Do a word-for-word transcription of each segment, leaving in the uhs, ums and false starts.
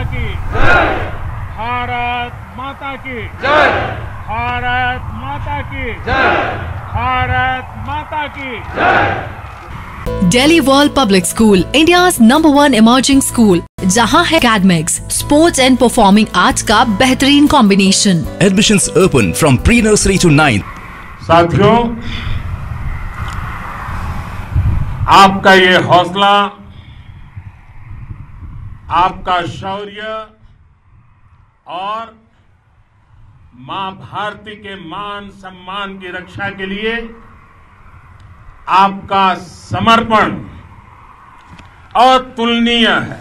माता की जय। भारत माता की जय। भारत माता की जय। भारत माता की जय। Delhi World Public School, India's number one emerging school, जहां है academics, sports and performing arts का बेहतरीन combination. Admissions open from pre-nursery to ninth. साथियों, आपका ये हौसला, आपका शौर्य और मां भारती के मान सम्मान की रक्षा के लिए आपका समर्पण अतुलनीय है।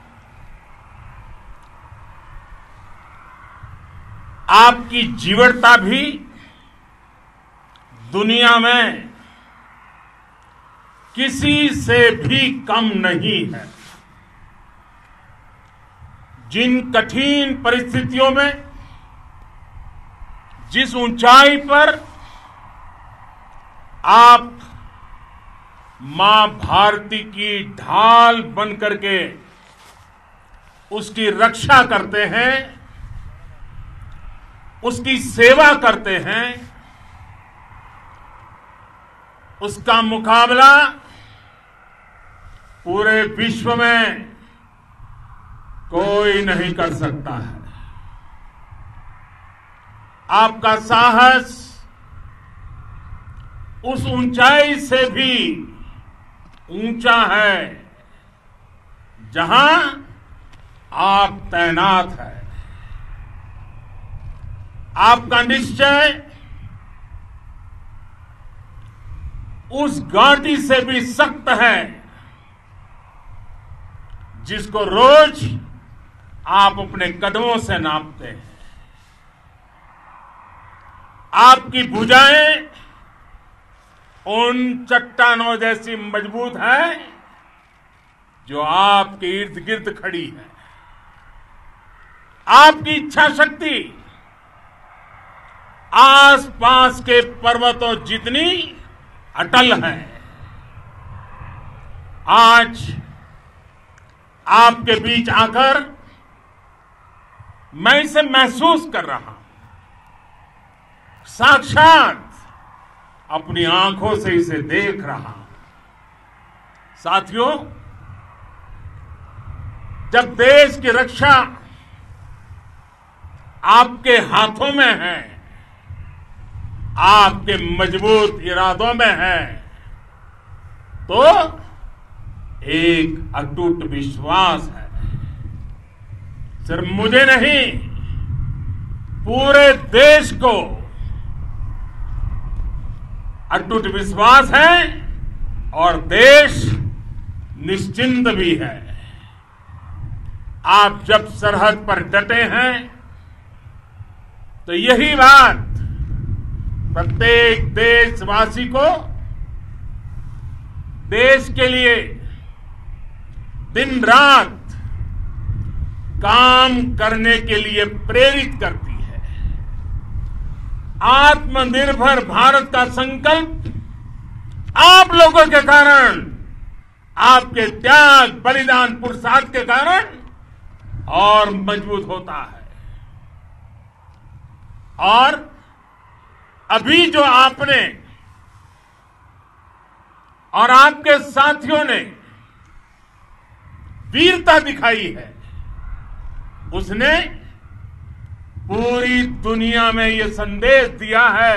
आपकी जीवटता भी दुनिया में किसी से भी कम नहीं है। जिन कठिन परिस्थितियों में, जिस ऊंचाई पर आप मां भारती की ढाल बन करके उसकी रक्षा करते हैं, उसकी सेवा करते हैं, उसका मुकाबला पूरे विश्व में कोई नहीं कर सकता है। आपका साहस उस ऊंचाई से भी ऊंचा है जहां आप तैनात हैं। आपका निश्चय उस घाटी से भी सख्त है जिसको रोज आप अपने कदमों से नापते हैं। आपकी भुजाएं उन चट्टानों जैसी मजबूत है जो आपके इर्द गिर्द खड़ी है। आपकी इच्छा शक्ति आसपास के पर्वतों जितनी अटल है। आज आपके बीच आकर मैं इसे महसूस कर रहा हूं, साक्षात अपनी आंखों से इसे देख रहा हूं। साथियों, जब देश की रक्षा आपके हाथों में है, आपके मजबूत इरादों में है, तो एक अटूट विश्वास है। सिर्फ मुझे नहीं, पूरे देश को अटूट विश्वास है और देश निश्चिंत भी है। आप जब सरहद पर डटे हैं तो यही बात प्रत्येक देशवासी को देश के लिए दिन रात काम करने के लिए प्रेरित करती है। आत्मनिर्भर भारत का संकल्प आप लोगों के कारण, आपके त्याग, बलिदान, पुरुषार्थ के कारण और मजबूत होता है। और अभी जो आपने और आपके साथियों ने वीरता दिखाई है, उसने पूरी दुनिया में यह संदेश दिया है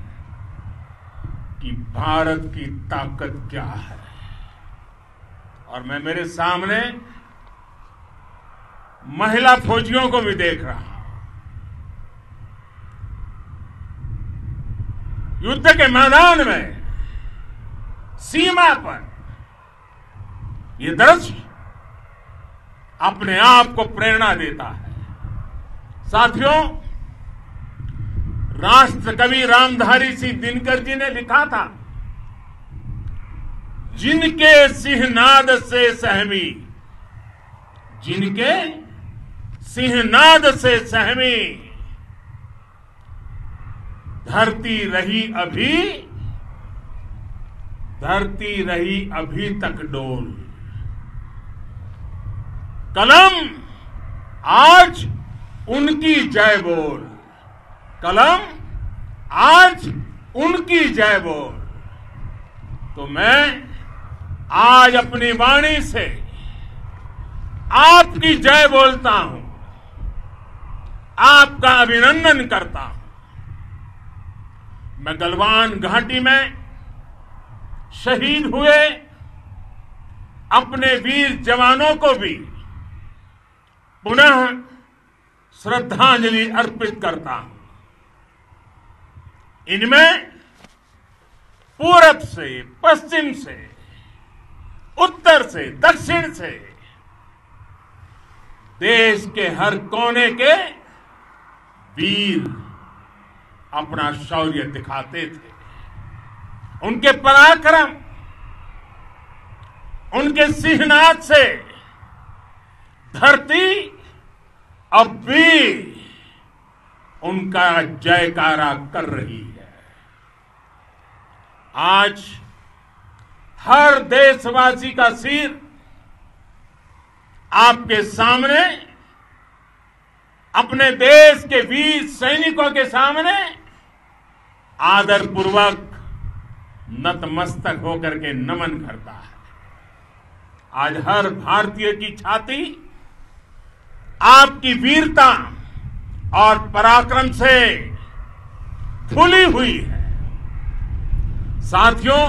कि भारत की ताकत क्या है। और मैं मेरे सामने महिला फौजियों को भी देख रहा हूं। युद्ध के मैदान में, सीमा पर यह दृश्य अपने आप को प्रेरणा देता है। साथियों, राष्ट्र कवि रामधारी सिंह दिनकर जी ने लिखा था, जिनके सिंहनाद से सहमी, जिनके सिंहनाद से सहमी धरती रही अभी, धरती रही अभी तक डोल। कलम आज उनकी जय बोल, कलम आज उनकी जय बोल। तो मैं आज अपनी वाणी से आपकी जय बोलता हूं, आपका अभिनंदन करता हूं। मैं गलवान घाटी में शहीद हुए अपने वीर जवानों को भी पुनः श्रद्धांजलि अर्पित करता हूं। इनमें पूरब से, पश्चिम से, उत्तर से, दक्षिण से, देश के हर कोने के वीर अपना शौर्य दिखाते थे। उनके पराक्रम, उनके सिंहनाद से धरती अब भी उनका जयकारा कर रही है। आज हर देशवासी का सिर आपके सामने, अपने देश के वीर सैनिकों के सामने आदरपूर्वक नतमस्तक होकर के नमन करता है। आज हर भारतीय की छाती आपकी वीरता और पराक्रम से फूली हुई है। साथियों,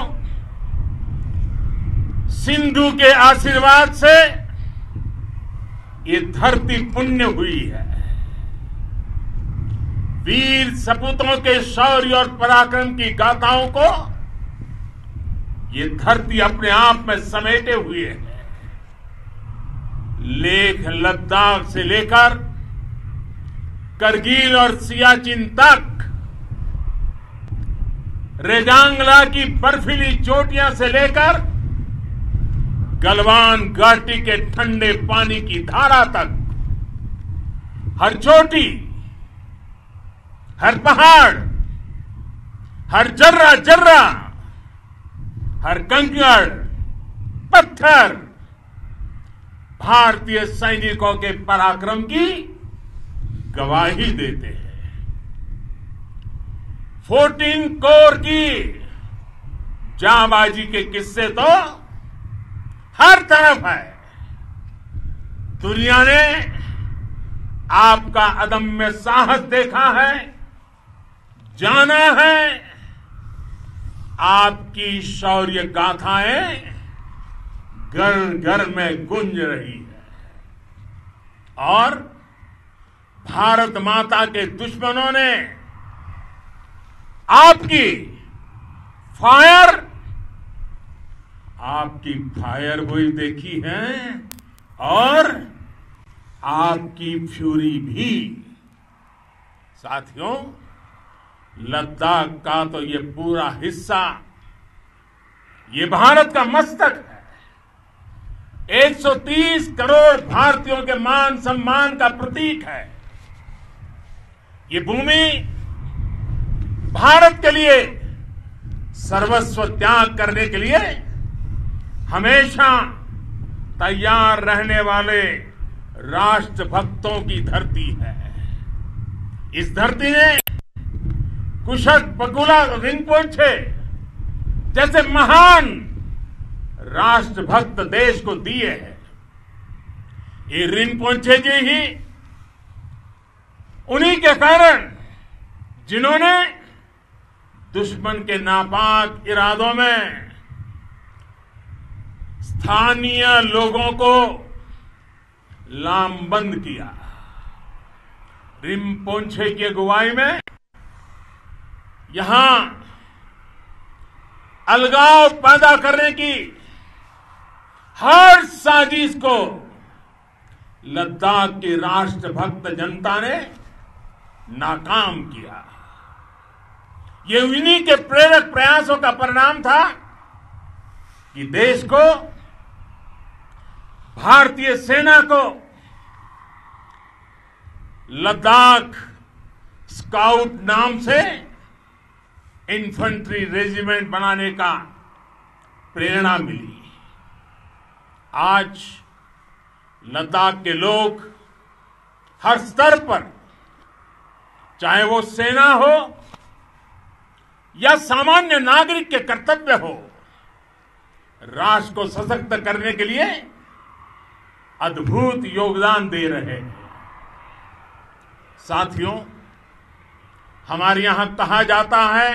सिंधु के आशीर्वाद से ये धरती पुण्य हुई है। वीर सपूतों के शौर्य और पराक्रम की गाथाओं को ये धरती अपने आप में समेटे हुए है। लेह लद्दाख से लेकर करगिल और सियाचिन तक, रेजांगला की बर्फीली चोटियां से लेकर गलवान घाटी के ठंडे पानी की धारा तक, हर चोटी, हर पहाड़, हर जर्रा जर्रा, हर कंकड़ पत्थर भारतीय सैनिकों के पराक्रम की गवाही देते हैं। फोर्टीन कोर की जांबाजी के किस्से तो हर तरफ है। दुनिया ने आपका अदम्य साहस देखा है, जाना है। आपकी शौर्य गाथाएं घर घर में गूंज रही है और भारत माता के दुश्मनों ने आपकी फायर आपकी फायर हुई देखी है और आपकी फ्यूरी भी। साथियों, लद्दाख का तो ये पूरा हिस्सा ये भारत का मस्तक है। एक सौ तीस करोड़ भारतीयों के मान सम्मान का प्रतीक है। ये भूमि भारत के लिए सर्वस्व त्याग करने के लिए हमेशा तैयार रहने वाले राष्ट्रभक्तों की धरती है। इस धरती ने कुशक बकुला रिंपोचे जैसे महान राष्ट्रभक्त देश को दिए हैं। ये रिंपोचे जी ही उन्हीं के कारण जिन्होंने दुश्मन के नापाक इरादों में स्थानीय लोगों को लामबंद किया। रिंपोचे की अगुवाई में यहां अलगाव पैदा करने की हर साजिश को लद्दाख की राष्ट्रभक्त जनता ने नाकाम किया। ये उन्हीं के प्रेरक प्रयासों का परिणाम था कि देश को, भारतीय सेना को लद्दाख स्काउट नाम से इन्फेंट्री रेजिमेंट बनाने का प्रेरणा मिली। आज लद्दाख के लोग हर स्तर पर, चाहे वो सेना हो या सामान्य नागरिक के कर्तव्य हो, राष्ट्र को सशक्त करने के लिए अद्भुत योगदान दे रहे हैं। साथियों, हमारे यहां कहा जाता है,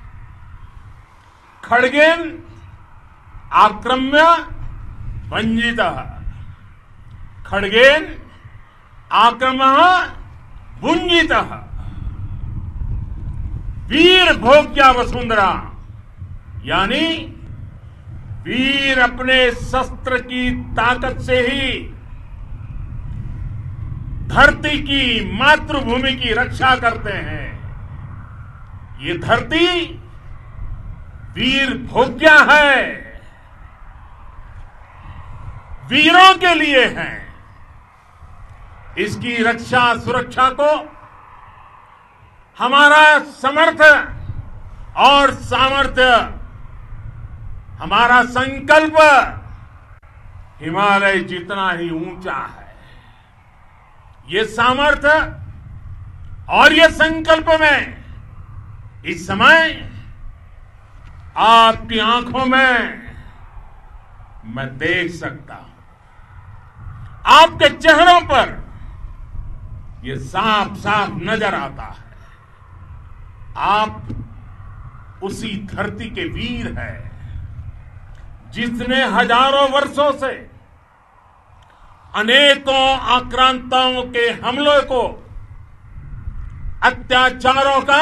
खड्गेन आक्रम्य भंजितः, खड्गेन आक्रमः भुंजितः, वीर भोग्या वसुंधरा, यानी वीर अपने शस्त्र की ताकत से ही धरती की, मातृभूमि की रक्षा करते हैं। ये धरती वीर भोग्या है, वीरों के लिए है। इसकी रक्षा सुरक्षा को हमारा समर्थ और सामर्थ्य, हमारा संकल्प हिमालय जितना ही ऊंचा है। ये सामर्थ्य और ये संकल्प में इस समय आपकी आंखों में मैं देख सकता हूं। आपके चेहरों पर ये साफ साफ नजर आता है। आप उसी धरती के वीर हैं जिसने हजारों वर्षों से अनेकों आक्रांताओं के हमलों को, अत्याचारों का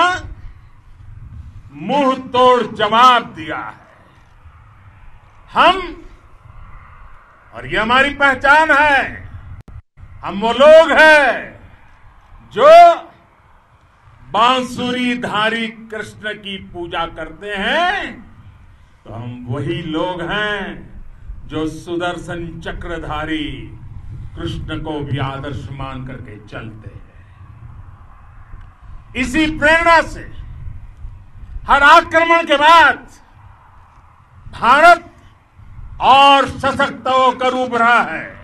मुंह तोड़ जवाब दिया है। हम, और ये हमारी पहचान है, हम वो लोग हैं जो बांसुरीधारी कृष्ण की पूजा करते हैं, तो हम वही लोग हैं जो सुदर्शन चक्रधारी कृष्ण को भी आदर्श मान करके चलते हैं। इसी प्रेरणा से हर आक्रमण के बाद भारत और सशक्त होकर उभरा है।